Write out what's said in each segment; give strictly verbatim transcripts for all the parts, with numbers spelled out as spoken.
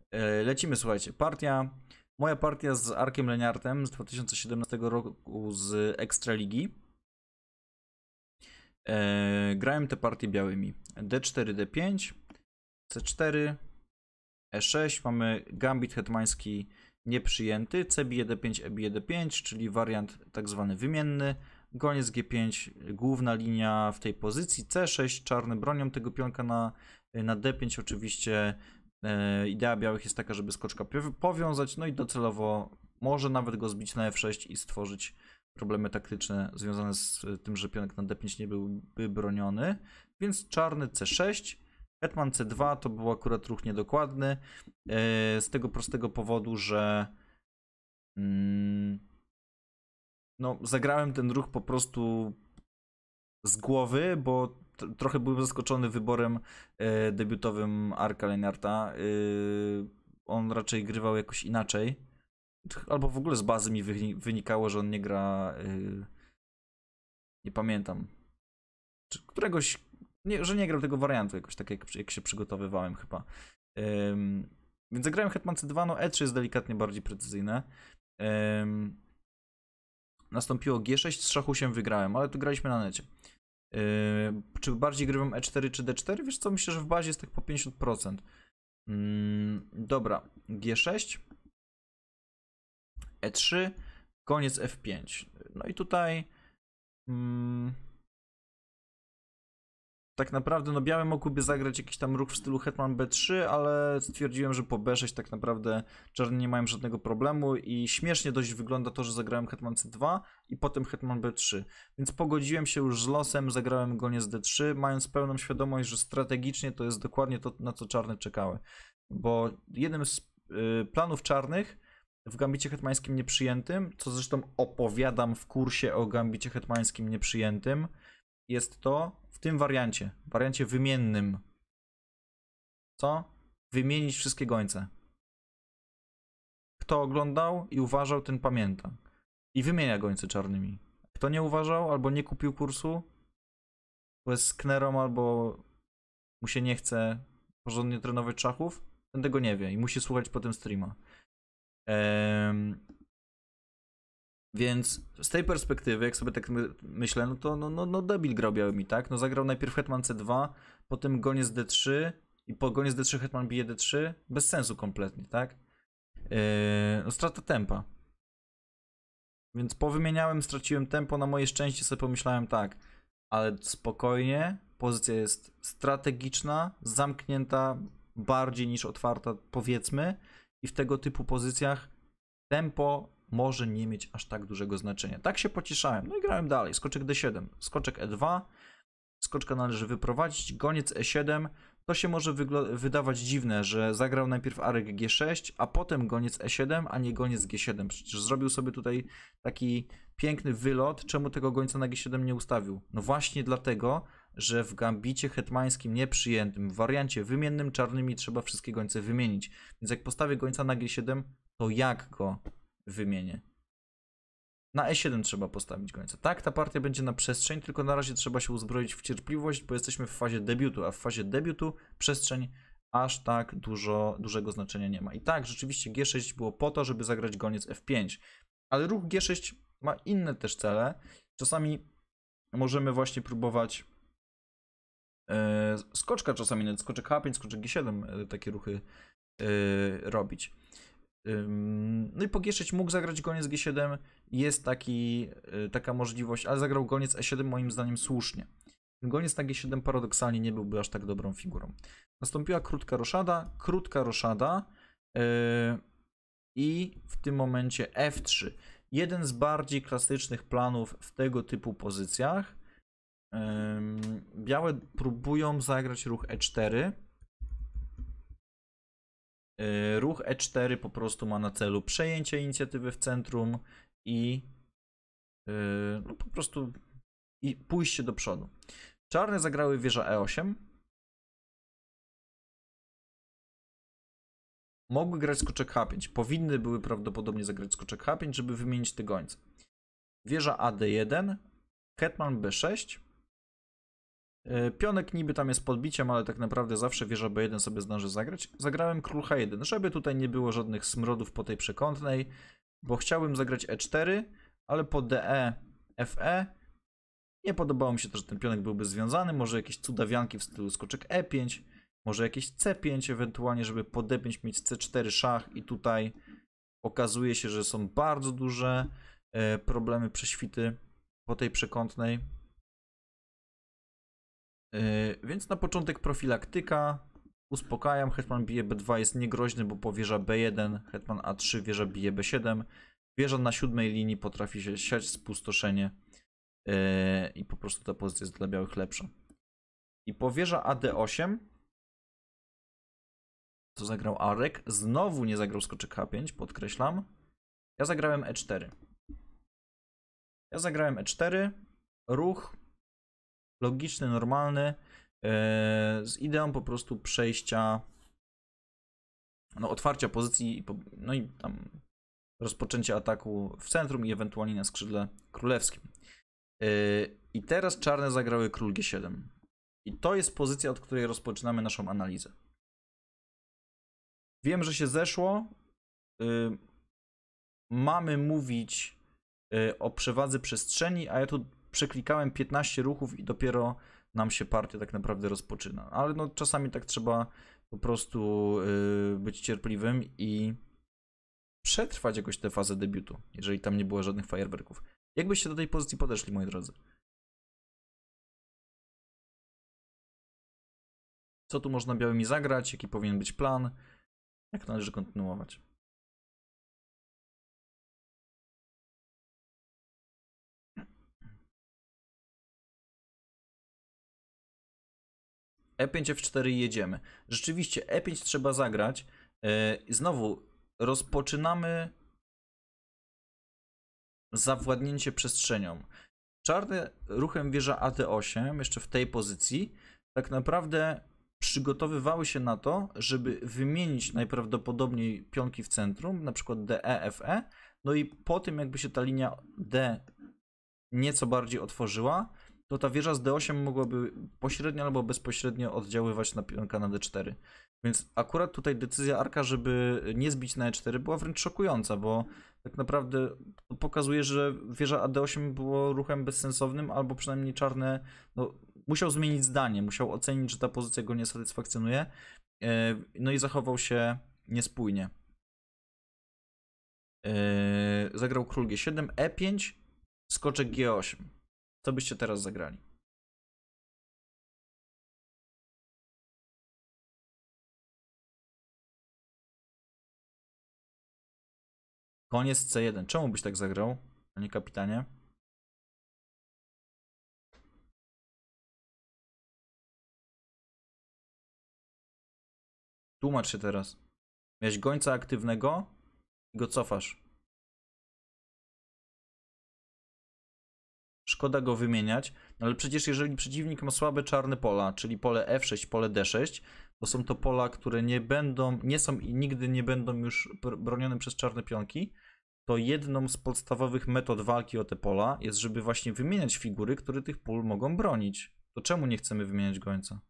E, lecimy, słuchajcie. Partia. Moja partia z Arkiem Leniartem z dwa tysiące siedemnastego roku z Ekstraligi. E, grałem te partie białymi. D cztery, D pięć, C cztery, E sześć. Mamy gambit hetmański nieprzyjęty. C bije D pięć, E bije D pięć, czyli wariant tak zwany wymienny. Goniec G pięć, główna linia w tej pozycji. C sześć, czarny bronią tego pionka na, na D pięć oczywiście. E, idea białych jest taka, żeby skoczka powiązać, no i docelowo może nawet go zbić na F sześć i stworzyć problemy taktyczne związane z tym, że pionek na D pięć nie byłby broniony. Więc czarny C sześć, hetman C dwa to był akurat ruch niedokładny, e, z tego prostego powodu, że mm, no, zagrałem ten ruch po prostu z głowy, bo trochę byłem zaskoczony wyborem e, debiutowym Arka Leniarta. E, on raczej grywał jakoś inaczej. Albo w ogóle z bazy mi wynikało, że on nie gra... E, nie pamiętam. Czy któregoś... Nie, że nie grał tego wariantu jakoś tak, jak, jak się przygotowywałem chyba. E, więc zagrałem hetman C dwa, no E trzy jest delikatnie bardziej precyzyjne. E, nastąpiło G sześć, z szachu się wygrałem, ale tu graliśmy na necie. Yy, czy bardziej grywam E cztery czy D cztery? Wiesz co, myślę, że w bazie jest tak po pięćdziesiąt procent. Yy, dobra, G sześć, E trzy, koniec F pięć. No i tutaj yy, tak naprawdę no białe mogłyby zagrać jakiś tam ruch w stylu hetman B trzy, ale stwierdziłem, że po B sześć tak naprawdę czarni nie mają żadnego problemu i śmiesznie dość wygląda to, że zagrałem hetman C dwa i potem hetman B trzy. Więc pogodziłem się już z losem, zagrałem goniec D trzy, mając pełną świadomość, że strategicznie to jest dokładnie to, na co czarne czekały. Bo jednym z y, planów czarnych w gambicie hetmańskim nieprzyjętym, co zresztą opowiadam w kursie o gambicie hetmańskim nieprzyjętym, jest to w tym wariancie, wariancie wymiennym. Co? Wymienić wszystkie gońce. Kto oglądał i uważał, ten pamięta. I wymienia gońce czarnymi. Kto nie uważał albo nie kupił kursu, bo jest sknerą albo mu się nie chce porządnie trenować szachów, ten tego nie wie i musi słuchać potem streama. Ehm... Więc z tej perspektywy, jak sobie tak my, myślę, no to no, no, no debil grał białymi, tak? No zagrał najpierw hetman C dwa, potem goniec D trzy i po goniec D trzy hetman bije D trzy. Bez sensu kompletnie, tak? Yy, no strata tempa. Więc powymieniałem, straciłem tempo, na moje szczęście sobie pomyślałem tak, ale spokojnie, pozycja jest strategiczna, zamknięta bardziej niż otwarta, powiedzmy, i w tego typu pozycjach tempo może nie mieć aż tak dużego znaczenia. Tak się pocieszałem. No i grałem dalej. Skoczek D siedem, skoczek E dwa. Skoczka należy wyprowadzić. Goniec E siedem. To się może wydawać dziwne, że zagrał najpierw Arek G sześć, a potem goniec E siedem, a nie goniec G siedem. Przecież zrobił sobie tutaj taki piękny wylot. Czemu tego gońca na G siedem nie ustawił? No właśnie dlatego, że w gambicie hetmańskim nieprzyjętym, w wariancie wymiennym czarnymi trzeba wszystkie gońce wymienić. Więc jak postawię gońca na G siedem, to jak go wymienię? Na E siedem trzeba postawić gońca. Tak, ta partia będzie na przestrzeń, tylko na razie trzeba się uzbroić w cierpliwość, bo jesteśmy w fazie debiutu, a w fazie debiutu przestrzeń aż tak dużo, dużego znaczenia nie ma. I tak, rzeczywiście G sześć było po to, żeby zagrać goniec F pięć, ale ruch G sześć ma inne też cele. Czasami możemy właśnie próbować e, skoczka, czasami nawet skoczek H pięć, skoczek G siedem, e, takie ruchy e, robić. No i po G sześć mógł zagrać goniec G siedem, jest taki, taka możliwość, ale zagrał goniec E siedem moim zdaniem słusznie. Goniec na G siedem paradoksalnie nie byłby aż tak dobrą figurą. Nastąpiła krótka roszada, krótka roszada yy, i w tym momencie F trzy. Jeden z bardziej klasycznych planów w tego typu pozycjach. Yy, białe próbują zagrać ruch E cztery. Ruch E cztery po prostu ma na celu przejęcie inicjatywy w centrum i yy, no po prostu i pójście do przodu. Czarne zagrały wieża E osiem. Mogły grać skoczek H pięć. Powinny były prawdopodobnie zagrać skoczek H pięć, żeby wymienić te gońce. Wieża A D jeden, hetman B sześć. Pionek niby tam jest podbiciem, ale tak naprawdę zawsze wieża B jeden sobie zdąży zagrać. Zagrałem król H jeden, żeby tutaj nie było żadnych smrodów po tej przekątnej, bo chciałbym zagrać E cztery, ale po D E, F E nie podobało mi się to, że ten pionek byłby związany. Może jakieś cudawianki w stylu skoczek E pięć, może jakieś C pięć, ewentualnie żeby po D pięć mieć C cztery szach i tutaj okazuje się, że są bardzo duże problemy prześwity po tej przekątnej. Yy, więc na początek profilaktyka, uspokajam, hetman bije B dwa jest niegroźny, bo po wieża B jeden, hetman A trzy, wieża bije B siedem, wieża na siódmej linii potrafi się siać spustoszenie yy, i po prostu ta pozycja jest dla białych lepsza. I po wieża A D osiem, to zagrał Arek, znowu nie zagrał skoczek H pięć, podkreślam, ja zagrałem E cztery. Ja zagrałem E cztery, ruch logiczny, normalny, yy, z ideą po prostu przejścia, no otwarcia pozycji, no i tam rozpoczęcia ataku w centrum i ewentualnie na skrzydle królewskim. Yy, I teraz czarne zagrały król G siedem. I to jest pozycja, od której rozpoczynamy naszą analizę. Wiem, że się zeszło. Yy, mamy mówić yy, o przewadze przestrzeni, a ja tu przeklikałem piętnaście ruchów i dopiero nam się partia tak naprawdę rozpoczyna. Ale no czasami tak trzeba po prostu yy, być cierpliwym i przetrwać jakoś tę fazę debiutu, jeżeli tam nie było żadnych fajerwerków. Jak byście do tej pozycji podeszli, moi drodzy? Co tu można białymi zagrać? Jaki powinien być plan? Jak należy kontynuować? E pięć, F cztery i jedziemy. Rzeczywiście E pięć trzeba zagrać. Yy, znowu rozpoczynamy zawładnięcie przestrzenią. Czarne ruchem wieża A D osiem, jeszcze w tej pozycji, tak naprawdę przygotowywały się na to, żeby wymienić najprawdopodobniej pionki w centrum, na przykład D E, F E, no i po tym jakby się ta linia D nieco bardziej otworzyła, to ta wieża z D osiem mogłaby pośrednio albo bezpośrednio oddziaływać na pionka na D cztery. Więc akurat tutaj decyzja Arka, żeby nie zbić na E cztery, była wręcz szokująca, bo tak naprawdę pokazuje, że wieża A D osiem było ruchem bezsensownym, albo przynajmniej czarne, no, musiał zmienić zdanie, musiał ocenić, że ta pozycja go nie satysfakcjonuje, no i zachował się niespójnie. Zagrał król G siedem, E pięć, skoczek G osiem. Co byście teraz zagrali? Koniec C jeden. Czemu byś tak zagrał, panie kapitanie? Tłumacz się teraz. Miałeś gońca aktywnego i go cofasz. Szkoda go wymieniać, ale przecież jeżeli przeciwnik ma słabe czarne pola, czyli pole F sześć, pole D sześć, to są to pola, które nie będą, nie są i nigdy nie będą już bronione przez czarne pionki, to jedną z podstawowych metod walki o te pola jest, żeby właśnie wymieniać figury, które tych pól mogą bronić. To czemu nie chcemy wymieniać gońca?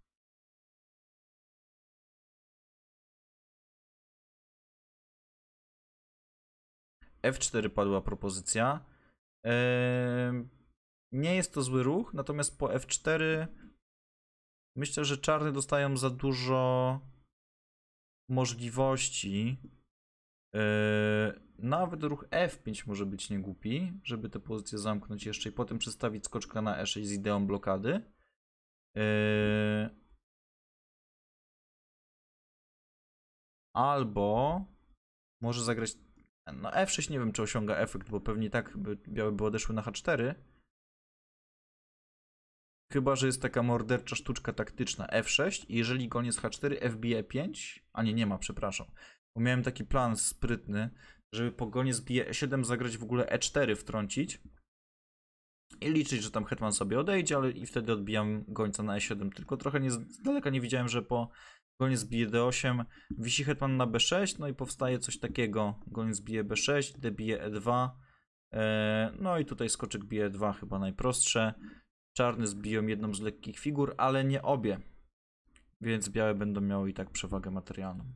F cztery padła propozycja. Eee, nie jest to zły ruch, natomiast po F cztery myślę, że czarne dostają za dużo możliwości. Eee, nawet ruch F pięć może być niegłupi, żeby tę pozycję zamknąć jeszcze i potem przestawić skoczka na E sześć z ideą blokady. Eee, albo może zagrać. No F sześć nie wiem, czy osiąga efekt, bo pewnie tak by białe by odeszły na H cztery. Chyba że jest taka mordercza sztuczka taktyczna F sześć i jeżeli goniec H cztery, F bije E pięć, a nie, nie ma, przepraszam. Bo miałem taki plan sprytny, żeby po goniec bije E siedem zagrać w ogóle E cztery wtrącić i liczyć, że tam hetman sobie odejdzie, ale i wtedy odbijam gońca na E siedem. Tylko trochę nie, z daleka nie widziałem, że po goniec bije D osiem wisi hetman na B sześć, no i powstaje coś takiego. Goniec bije B sześć, D bije E dwa, no i tutaj skoczek bije E dwa chyba najprostsze. Czarne zbiją jedną z lekkich figur, ale nie obie. Więc białe będą miały i tak przewagę materialną.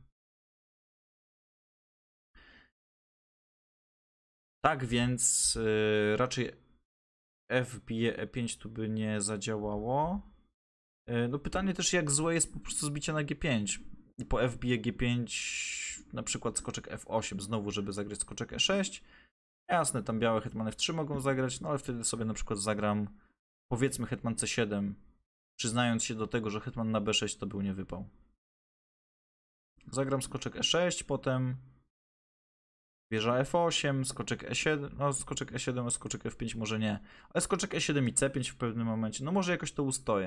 Tak więc yy, raczej F bije E pięć tu by nie zadziałało. Yy, no pytanie też, jak złe jest po prostu zbicie na G pięć. I po F bije G pięć na przykład skoczek F osiem znowu, żeby zagrać skoczek E sześć. Jasne, tam białe hetman F trzy mogą zagrać, no ale wtedy sobie na przykład zagram, powiedzmy, hetman C siedem, przyznając się do tego, że hetman na B sześć to był nie wypał. Zagram skoczek E sześć, potem wieża F osiem, skoczek E siedem, no skoczek E siedem, a skoczek F pięć może nie, ale skoczek E siedem i C pięć w pewnym momencie, no może jakoś to ustoję.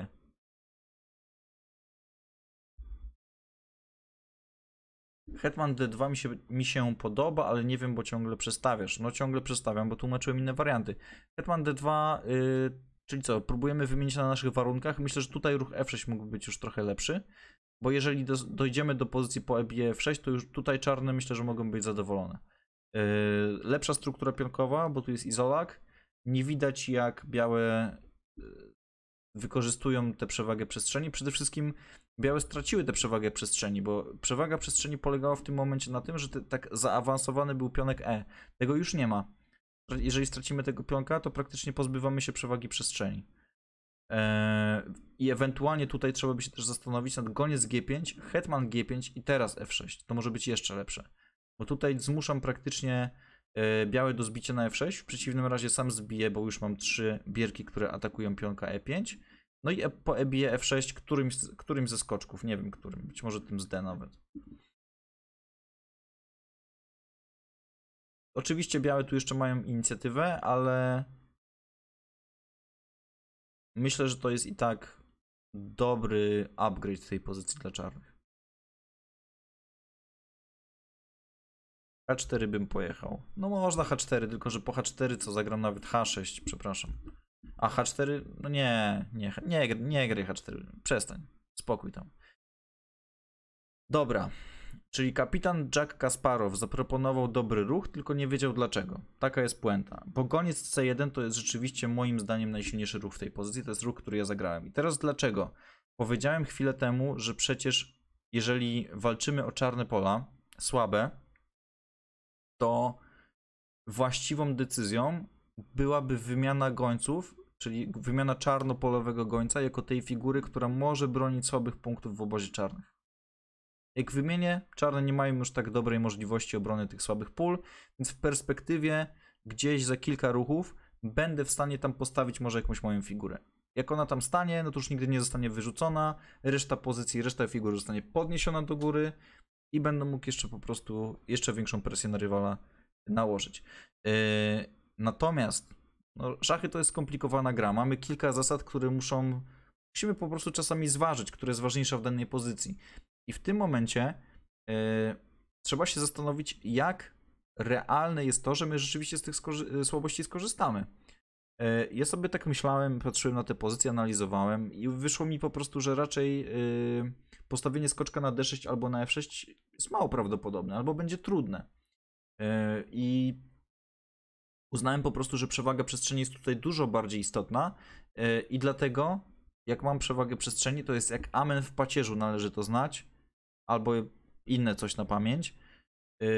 Hetman D dwa mi się, mi się podoba, ale nie wiem, bo ciągle przestawiasz. No ciągle przestawiam, bo tłumaczyłem inne warianty. Hetman D dwa, yy, czyli co, próbujemy wymienić na naszych warunkach. Myślę, że tutaj ruch F sześć mógłby być już trochę lepszy, bo jeżeli do, dojdziemy do pozycji po E bije F sześć, to już tutaj czarne myślę, że mogą być zadowolone. Yy, lepsza struktura pionkowa, bo tu jest izolak. Nie widać, jak białe yy, wykorzystują tę przewagę przestrzeni. Przede wszystkim białe straciły tę przewagę przestrzeni, bo przewaga przestrzeni polegała w tym momencie na tym, że te, tak zaawansowany był pionek E. Tego już nie ma. Jeżeli stracimy tego pionka, to praktycznie pozbywamy się przewagi przestrzeni. Eee, I ewentualnie tutaj trzeba by się też zastanowić nad goniec G pięć, hetman G pięć i teraz F sześć. To może być jeszcze lepsze. Bo tutaj zmuszam praktycznie e, białe do zbicia na F sześć. W przeciwnym razie sam zbiję, bo już mam trzy bierki, które atakują pionka E pięć. No i po E bije F sześć którymś, którymś ze skoczków, nie wiem którym, być może tym z D nawet. Oczywiście białe tu jeszcze mają inicjatywę, ale myślę, że to jest i tak dobry upgrade tej pozycji dla czarnych. H cztery bym pojechał. No można H cztery, tylko że po H cztery co zagram nawet H sześć, przepraszam. A H cztery, no nie, nie, nie, nie graj H cztery, przestań, spokój tam. Dobra, czyli kapitan Jack Kasparow zaproponował dobry ruch, tylko nie wiedział dlaczego. Taka jest puenta. Bo goniec C jeden to jest rzeczywiście moim zdaniem najsilniejszy ruch w tej pozycji, to jest ruch, który ja zagrałem. I teraz dlaczego? Powiedziałem chwilę temu, że przecież jeżeli walczymy o czarne pola, słabe, to właściwą decyzją byłaby wymiana gońców, czyli wymiana czarnopolowego gońca jako tej figury, która może bronić słabych punktów w obozie czarnych. Jak wymienię, czarne nie mają już tak dobrej możliwości obrony tych słabych pól, więc w perspektywie gdzieś za kilka ruchów będę w stanie tam postawić może jakąś moją figurę. Jak ona tam stanie, no to już nigdy nie zostanie wyrzucona, reszta pozycji, reszta figur zostanie podniesiona do góry i będę mógł jeszcze po prostu jeszcze większą presję na rywala nałożyć. Yy, natomiast no, szachy to jest skomplikowana gra. Mamy kilka zasad, które muszą, musimy po prostu czasami zważyć, która jest ważniejsza w danej pozycji. I w tym momencie yy, trzeba się zastanowić, jak realne jest to, że my rzeczywiście z tych skorzy- słabości skorzystamy. Yy, ja sobie tak myślałem, patrzyłem na te pozycje, analizowałem i wyszło mi po prostu, że raczej yy, postawienie skoczka na D sześć albo na F sześć jest mało prawdopodobne, albo będzie trudne. Yy, I uznałem po prostu, że przewaga przestrzeni jest tutaj dużo bardziej istotna yy, i dlatego jak mam przewagę przestrzeni, to jest jak amen w pacierzu, należy to znać, albo inne coś na pamięć. Yy,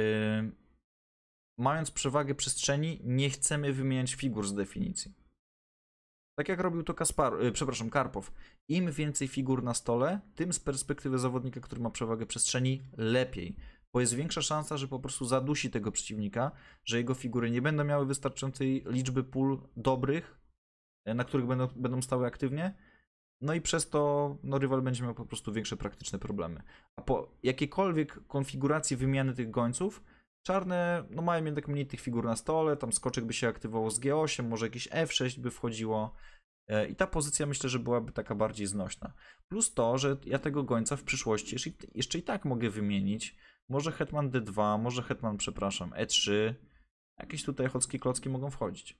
mając przewagę przestrzeni, nie chcemy wymieniać figur z definicji. Tak jak robił to Kaspar, yy, przepraszam, Karpow. Im więcej figur na stole, tym z perspektywy zawodnika, który ma przewagę przestrzeni, lepiej. Bo jest większa szansa, że po prostu zadusi tego przeciwnika, że jego figury nie będą miały wystarczającej liczby pól dobrych, na których będą, będą stały aktywnie. No i przez to no, rywal będzie miał po prostu większe praktyczne problemy. A po jakiejkolwiek konfiguracji wymiany tych gońców, czarne no, mają jednak mniej tych figur na stole, tam skoczek by się aktywował z G osiem, może jakieś F sześć by wchodziło i ta pozycja myślę, że byłaby taka bardziej znośna. Plus to, że ja tego gońca w przyszłości jeszcze, jeszcze i tak mogę wymienić. Może hetman D dwa, może hetman, przepraszam, E trzy. Jakieś tutaj chocki klocki mogą wchodzić.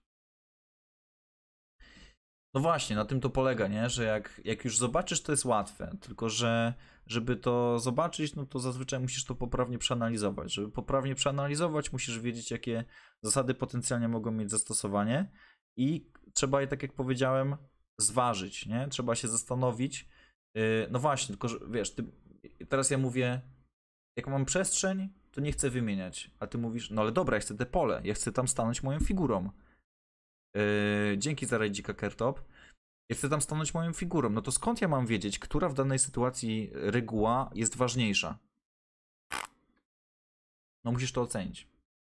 No właśnie, na tym to polega, nie? Że jak, jak już zobaczysz, to jest łatwe, tylko że żeby to zobaczyć, no to zazwyczaj musisz to poprawnie przeanalizować. Żeby poprawnie przeanalizować, musisz wiedzieć, jakie zasady potencjalnie mogą mieć zastosowanie i trzeba je, tak jak powiedziałem, zważyć, nie? Trzeba się zastanowić. Yy, no właśnie, tylko że wiesz, ty, teraz ja mówię, jak mam przestrzeń, to nie chcę wymieniać. A ty mówisz, no ale dobra, ja chcę te pole, ja chcę tam stanąć moją figurą. Yy, dzięki za rajdzika, Kertop. Ja chcę tam stanąć moją figurą. No to skąd ja mam wiedzieć, która w danej sytuacji reguła jest ważniejsza? No musisz to ocenić.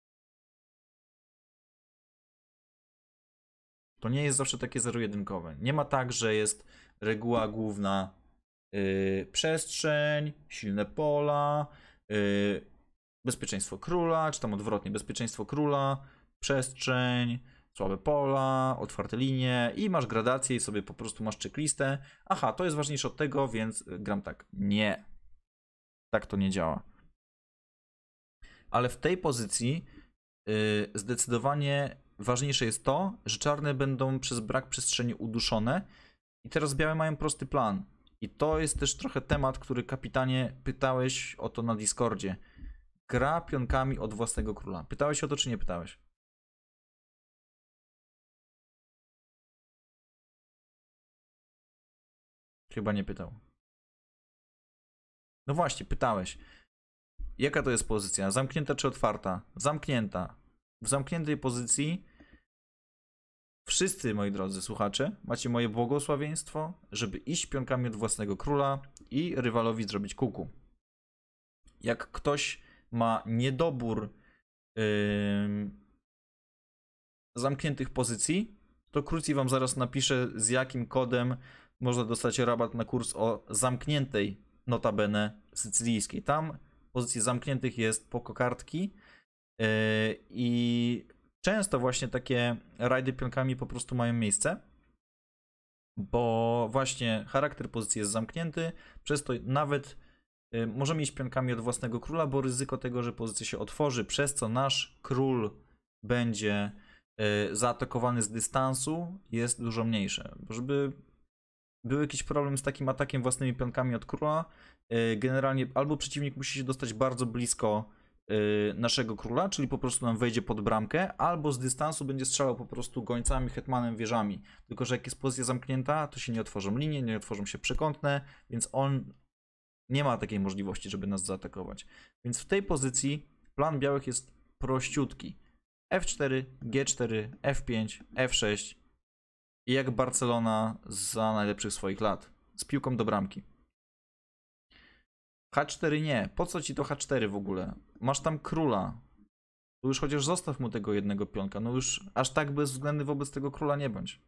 To nie jest zawsze takie zero-jedynkowe. Nie ma tak, że jest reguła główna yy, przestrzeń, silne pola, yy, bezpieczeństwo króla, czy tam odwrotnie, bezpieczeństwo króla, przestrzeń, słabe pola, otwarte linie i masz gradację i sobie po prostu masz checklistę. Aha, to jest ważniejsze od tego, więc gram tak. Nie. Tak to nie działa. Ale w tej pozycji yy, zdecydowanie ważniejsze jest to, że czarne będą przez brak przestrzeni uduszone i teraz białe mają prosty plan. I to jest też trochę temat, który kapitanie pytałeś o to na Discordzie. Gra pionkami od własnego króla. Pytałeś o to, czy nie pytałeś? Chyba nie pytał. No właśnie, pytałeś. Jaka to jest pozycja? Zamknięta czy otwarta? Zamknięta. W zamkniętej pozycji wszyscy, moi drodzy słuchacze, macie moje błogosławieństwo, żeby iść pionkami od własnego króla i rywalowi zrobić kuku. Jak ktoś ma niedobór yy, zamkniętych pozycji, to Krucji wam zaraz napisze, z jakim kodem można dostać rabat na kurs o zamkniętej notabene sycylijskiej. Tam pozycji zamkniętych jest po kokardki yy, i często właśnie takie rajdy pionkami po prostu mają miejsce, bo właśnie charakter pozycji jest zamknięty, przez to nawet yy, możemy iść pionkami od własnego króla, bo ryzyko tego, że pozycja się otworzy, przez co nasz król będzie yy, zaatakowany z dystansu, jest dużo mniejsze. Bo żeby był jakiś problem z takim atakiem własnymi pionkami od króla, yy, generalnie albo przeciwnik musi się dostać bardzo blisko naszego króla, czyli po prostu nam wejdzie pod bramkę, albo z dystansu będzie strzelał po prostu gońcami, hetmanem, wieżami. Tylko że jak jest pozycja zamknięta, to się nie otworzą linie, nie otworzą się przekątne, więc on nie ma takiej możliwości, żeby nas zaatakować. Więc w tej pozycji plan białych jest prościutki. F cztery, G cztery, F pięć, F sześć i jak Barcelona za najlepszych swoich lat. Z piłką do bramki. H cztery nie. Po co ci to H cztery w ogóle? Masz tam króla. To już chociaż zostaw mu tego jednego pionka. No już aż tak bezwzględny wobec tego króla nie bądź.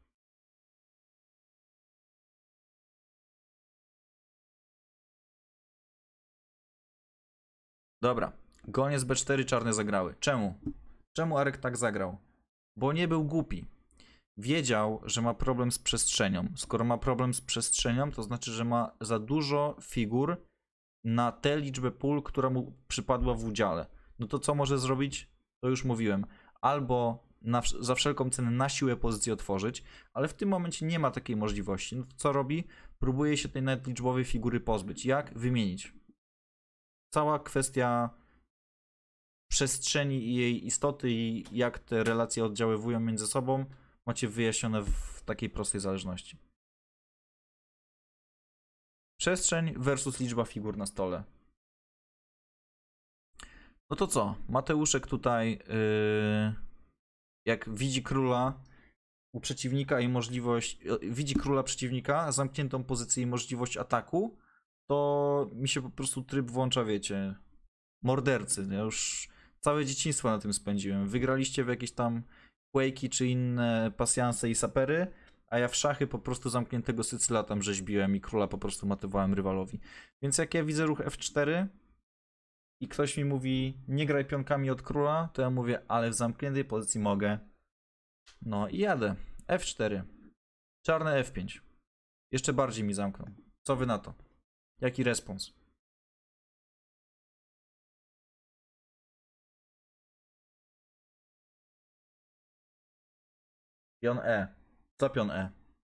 Dobra. Goniec B cztery, czarne zagrały. Czemu? Czemu Arek tak zagrał? Bo nie był głupi. Wiedział, że ma problem z przestrzenią. Skoro ma problem z przestrzenią, to znaczy, że ma za dużo figur na tę liczbę pól, która mu przypadła w udziale. No to co może zrobić? To już mówiłem. Albo na, za wszelką cenę na siłę pozycję otworzyć, ale w tym momencie nie ma takiej możliwości. No to co robi? Próbuje się tej nadliczbowej figury pozbyć. Jak? Wymienić. Cała kwestia przestrzeni i jej istoty i jak te relacje oddziaływują między sobą macie wyjaśnione w takiej prostej zależności. Przestrzeń versus liczba figur na stole. No to co? Mateuszek tutaj yy, jak widzi króla u przeciwnika i możliwość, widzi króla przeciwnika, zamkniętą pozycję i możliwość ataku, to mi się po prostu tryb włącza, wiecie, mordercy. Ja już całe dzieciństwo na tym spędziłem. Wygraliście w jakieś tam Quake'i czy inne pasjanse i sapery, a ja w szachy po prostu zamkniętego Sycyla tam rzeźbiłem i króla po prostu matowałem rywalowi. Więc jak ja widzę ruch F cztery i ktoś mi mówi, nie graj pionkami od króla, to ja mówię, ale w zamkniętej pozycji mogę. No i jadę. F cztery. Czarne F pięć. Jeszcze bardziej mi zamkną. Co wy na to? Jaki respons? Pion E. Co pion E?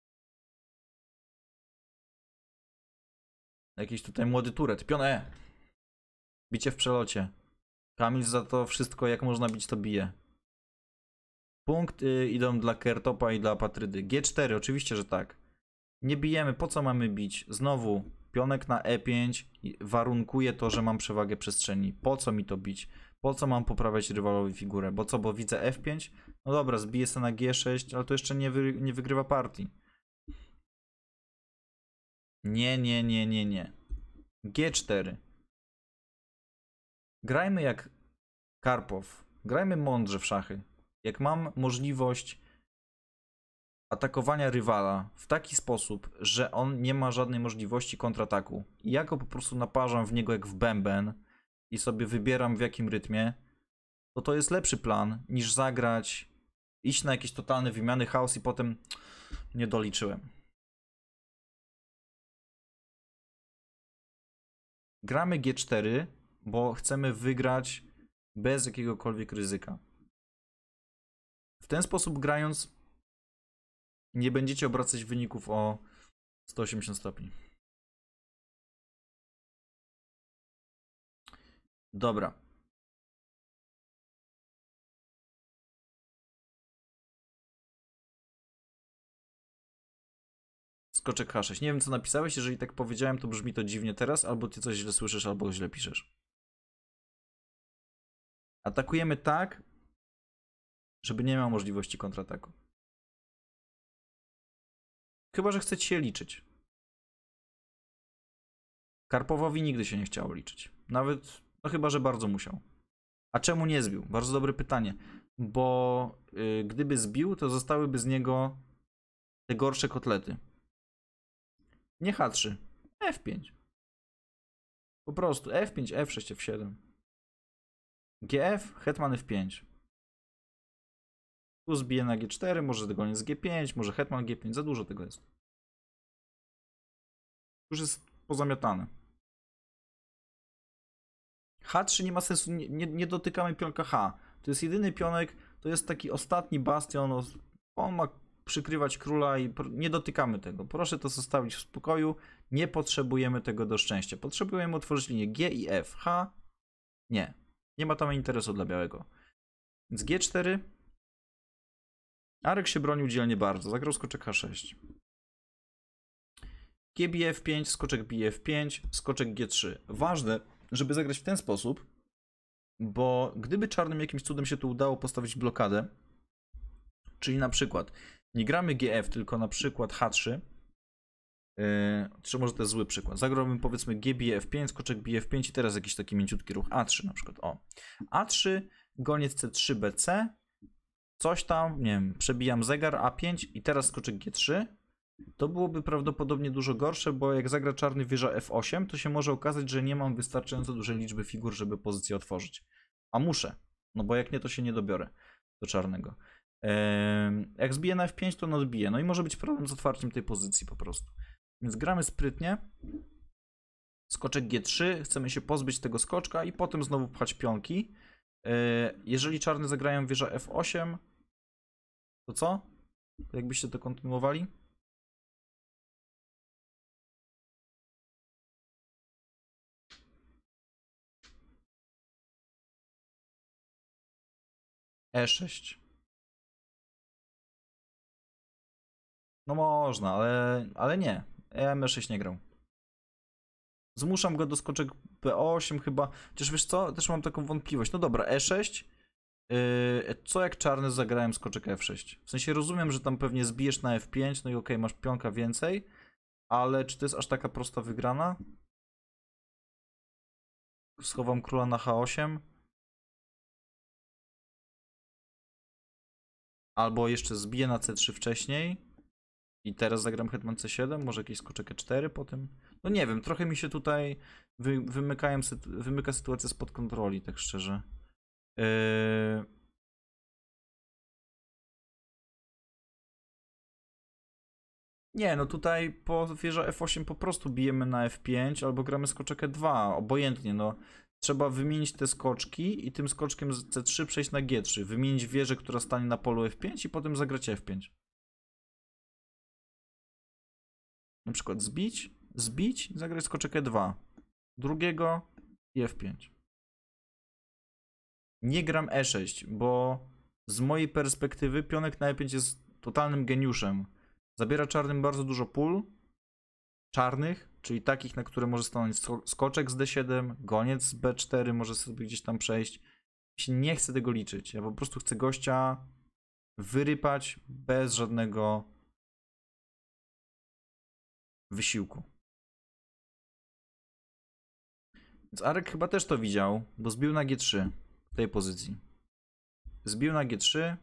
Jakiś tutaj młody turet. Pion E. Bicie w przelocie. Kamil za to wszystko, jak można bić, to bije. Punkty idą dla Kertopa i dla Patrydy. G cztery, oczywiście, że tak. Nie bijemy, po co mamy bić? Znowu, pionek na e pięć warunkuje to, że mam przewagę przestrzeni. Po co mi to bić? Po co mam poprawiać rywalowi figurę? Bo co, bo widzę f pięć? No dobra, zbiję sobie na g sześć, ale to jeszcze nie, wy, nie wygrywa partii. Nie, nie, nie, nie, nie. g cztery. Grajmy jak Karpow. Grajmy mądrze w szachy. Jak mam możliwość atakowania rywala w taki sposób, że on nie ma żadnej możliwości kontrataku i ja go po prostu naparzam w niego jak w bęben i sobie wybieram w jakim rytmie, to to jest lepszy plan niż zagrać, iść na jakieś totalne wymiany, chaos i potem nie doliczyłem. Gramy g cztery, bo chcemy wygrać bez jakiegokolwiek ryzyka. W ten sposób grając nie będziecie obracać wyników o sto osiemdziesiąt stopni. Dobra. Skoczek h sześć. Nie wiem, co napisałeś. Jeżeli tak powiedziałem, to brzmi to dziwnie teraz. Albo ty coś źle słyszysz, albo źle piszesz. Atakujemy tak, żeby nie miał możliwości kontrataku. Chyba że chcecie się liczyć. Karpowowi nigdy się nie chciało liczyć. Nawet, no chyba że bardzo musiał. A czemu nie zbił? Bardzo dobre pytanie. Bo yy, gdyby zbił, to zostałyby z niego te gorsze kotlety. Nie h trzy, f pięć. Po prostu f pięć, f sześć, f siedem. Gf, hetman f pięć. Tu zbije na g cztery, może goniec g pięć, może hetman g pięć. Za dużo tego jest. Już jest pozamiatane. h trzy nie ma sensu, nie, nie, nie dotykamy pionka H. To jest jedyny pionek, to jest taki ostatni bastion. On ma przykrywać króla i nie dotykamy tego. Proszę to zostawić w spokoju. Nie potrzebujemy tego do szczęścia. Potrzebujemy otworzyć linię G i F. H nie. Nie ma tam interesu dla białego. Więc g cztery. Arek się bronił dzielnie bardzo. Zagrał skoczek h sześć. G bije f pięć, skoczek bije f pięć, skoczek g trzy. Ważne, żeby zagrać w ten sposób, bo gdyby czarnym jakimś cudem się tu udało postawić blokadę, czyli na przykład nie gramy gf, tylko na przykład h trzy, yy, czy może to jest zły przykład, zagrałbym powiedzmy g bije f pięć, skoczek bije f pięć i teraz jakiś taki mięciutki ruch a trzy na przykład, o. a trzy, goniec c trzy, bc, coś tam, nie wiem, przebijam zegar a pięć i teraz skoczek g trzy. To byłoby prawdopodobnie dużo gorsze, bo jak zagra czarny wieża f osiem, to się może okazać, że nie mam wystarczająco dużej liczby figur, żeby pozycję otworzyć. A muszę, no bo jak nie, to się nie dobiorę do czarnego. Eee, jak zbiję na f pięć, to on odbije. No i może być problem z otwarciem tej pozycji po prostu. Więc gramy sprytnie. Skoczek g trzy, chcemy się pozbyć tego skoczka i potem znowu pchać pionki. Eee, jeżeli czarny zagrają wieża f osiem, to co? Jakbyście to kontynuowali? e sześć. No można, ale, ale nie. Ja m sześć nie grał. Zmuszam go do skoczek b osiem chyba. Chociaż wiesz co? Też mam taką wątpliwość. No dobra, e sześć. Yy, co jak czarny zagrałem skoczek f sześć? W sensie rozumiem, że tam pewnie zbijesz na f pięć, no i okej, okay, masz pionka więcej. Ale czy to jest aż taka prosta wygrana? Schowam króla na h osiem. Albo jeszcze zbiję na c trzy wcześniej. I teraz zagram hetman c siedem, może jakiś skoczek e cztery potem. No nie wiem, trochę mi się tutaj wy, wymykają, wymyka sytuacja spod kontroli, tak szczerze. Yy... Nie, no tutaj po wieża f osiem po prostu bijemy na f pięć albo gramy skoczek e dwa, obojętnie, no. Trzeba wymienić te skoczki i tym skoczkiem z c trzy przejść na g trzy. Wymienić wieżę, która stanie na polu f pięć i potem zagrać f pięć. Na przykład zbić, zbić i zagrać skoczek e dwa. Drugiego i f pięć. Nie gram e sześć, bo z mojej perspektywy pionek na e pięć jest totalnym geniuszem. Zabiera czarnym bardzo dużo pól czarnych, czyli takich, na które może stanąć skoczek z D siedem, goniec z B cztery może sobie gdzieś tam przejść. Mi się nie chcę tego liczyć. Ja po prostu chcę gościa wyrypać bez żadnego wysiłku. Więc Arek chyba też to widział, bo zbił na G trzy w tej pozycji. Zbił na G trzy,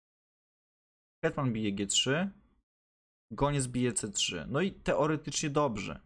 hetman bije G trzy, goniec bije C trzy. No i teoretycznie dobrze.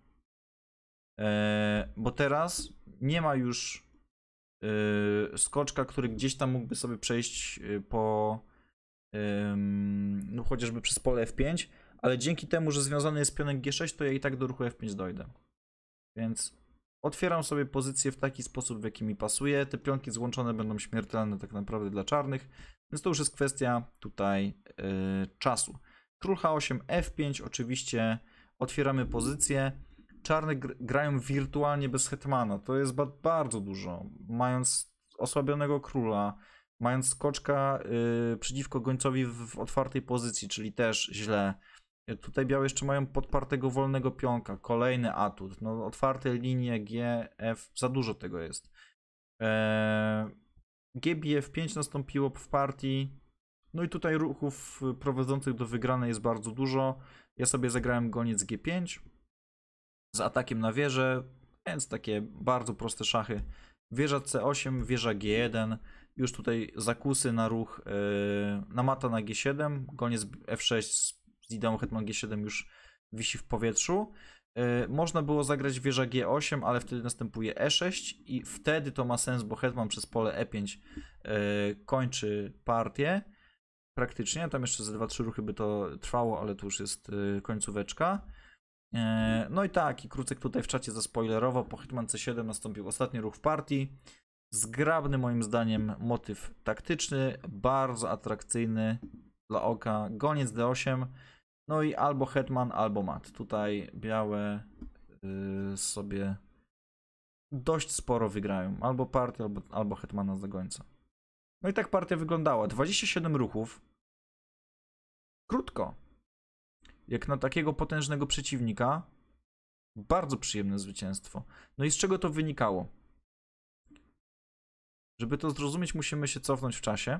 Eee, bo teraz nie ma już yy, skoczka, który gdzieś tam mógłby sobie przejść yy, po yy, no chociażby przez pole F pięć, ale dzięki temu, że związany jest pionek G sześć, to ja i tak do ruchu F pięć dojdę. Więc otwieram sobie pozycję w taki sposób, w jaki mi pasuje. Te pionki złączone będą śmiertelne tak naprawdę dla czarnych, więc to już jest kwestia tutaj yy, czasu. Król H osiem, F pięć, oczywiście otwieramy pozycję. Czarne gr grają wirtualnie bez hetmana, to jest ba bardzo dużo. Mając osłabionego króla, mając skoczka yy, przeciwko gońcowi w, w otwartej pozycji, czyli też źle. Tutaj białe jeszcze mają podpartego wolnego pionka, kolejny atut. No, otwarte linie G, F, za dużo tego jest. Eee, G bije F pięć nastąpiło w partii. No i tutaj ruchów prowadzących do wygranej jest bardzo dużo. Ja sobie zagrałem goniec G pięć z atakiem na wieżę, więc takie bardzo proste szachy. Wieża C osiem, wieża G jeden. Już tutaj zakusy na ruch, yy, na mata na G siedem, goniec F sześć z ideą hetman G siedem już wisi w powietrzu. Yy, można było zagrać wieża G osiem, ale wtedy następuje E sześć i wtedy to ma sens, bo hetman przez pole E pięć yy, kończy partię. Praktycznie, tam jeszcze ze dwa trzy ruchy by to trwało, ale to już jest yy, końcóweczka. Yy, no i tak, i Krucek tutaj w czacie zaspoilerował, po hetman C siedem nastąpił ostatni ruch w partii. Zgrabny moim zdaniem motyw taktyczny, bardzo atrakcyjny dla oka. Goniec D osiem, no i albo hetman, albo mat. Tutaj białe yy, sobie dość sporo wygrają. Albo partię, albo, albo hetmana za gońca. No i tak partia wyglądała. dwadzieścia siedem ruchów. Krótko. Jak na takiego potężnego przeciwnika. Bardzo przyjemne zwycięstwo. No i z czego to wynikało? Żeby to zrozumieć, musimy się cofnąć w czasie.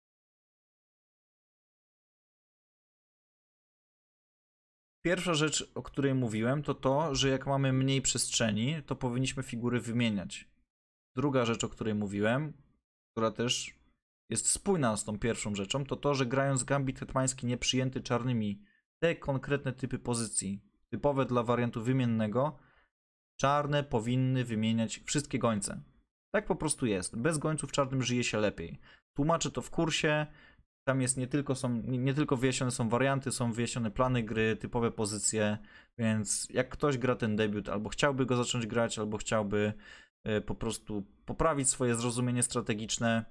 Pierwsza rzecz, o której mówiłem, to to, że jak mamy mniej przestrzeni, to powinniśmy figury wymieniać. Druga rzecz, o której mówiłem, która też jest spójna z tą pierwszą rzeczą, to to, że grając gambit hetmański nieprzyjęty czarnymi te konkretne typy pozycji, typowe dla wariantu wymiennego, czarne powinny wymieniać wszystkie gońce. Tak po prostu jest. Bez gońców czarnym żyje się lepiej. Tłumaczę to w kursie. Tam jest nie tylko, są, nie tylko wyjaśnione są warianty, są wyjaśnione plany gry, typowe pozycje, więc jak ktoś gra ten debiut, albo chciałby go zacząć grać, albo chciałby y, po prostu poprawić swoje zrozumienie strategiczne,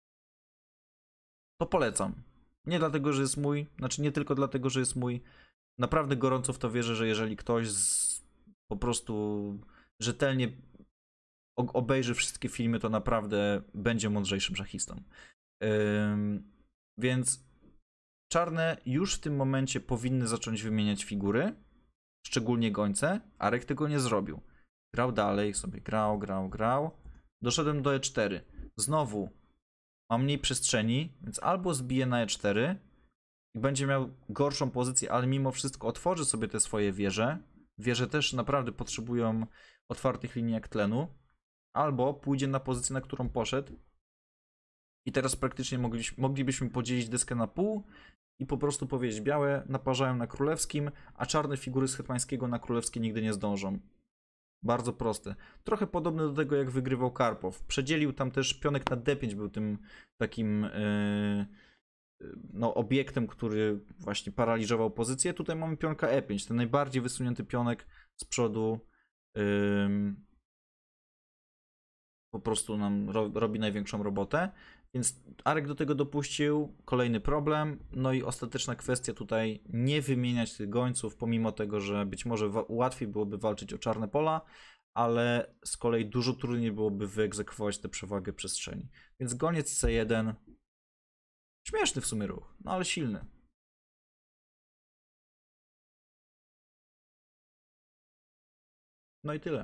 to polecam. Nie dlatego, że jest mój, znaczy nie tylko dlatego, że jest mój. Naprawdę gorąco w to wierzę, że jeżeli ktoś z, po prostu rzetelnie obejrzy wszystkie filmy, to naprawdę będzie mądrzejszym szachistą. Ym, więc czarne już w tym momencie powinny zacząć wymieniać figury, szczególnie gońce. Arek tego nie zrobił. Grał dalej, sobie grał, grał, grał. Doszedłem do E cztery. Znowu mam mniej przestrzeni, więc albo zbiję na E cztery i będzie miał gorszą pozycję, ale mimo wszystko otworzy sobie te swoje wieże. Wieże też naprawdę potrzebują otwartych linii tlenu. Albo pójdzie na pozycję, na którą poszedł. I teraz praktycznie moglibyśmy, moglibyśmy podzielić deskę na pół i po prostu powiedzieć, białe naparzają na królewskim, a czarne figury z hetmańskiego na królewskie nigdy nie zdążą. Bardzo proste. Trochę podobne do tego, jak wygrywał Karpow. Przedzielił tam też pionek na D pięć, był tym takim yy, no, obiektem, który właśnie paraliżował pozycję. Tutaj mamy pionka E pięć, ten najbardziej wysunięty pionek z przodu. Yy, po prostu nam ro robi największą robotę. Więc Arek do tego dopuścił, kolejny problem. No i ostateczna kwestia tutaj, nie wymieniać tych gońców, pomimo tego, że być może łatwiej byłoby walczyć o czarne pola, ale z kolei dużo trudniej byłoby wyegzekwować tę przewagę przestrzeni. Więc goniec C jeden, śmieszny w sumie ruch, no ale silny. No i tyle.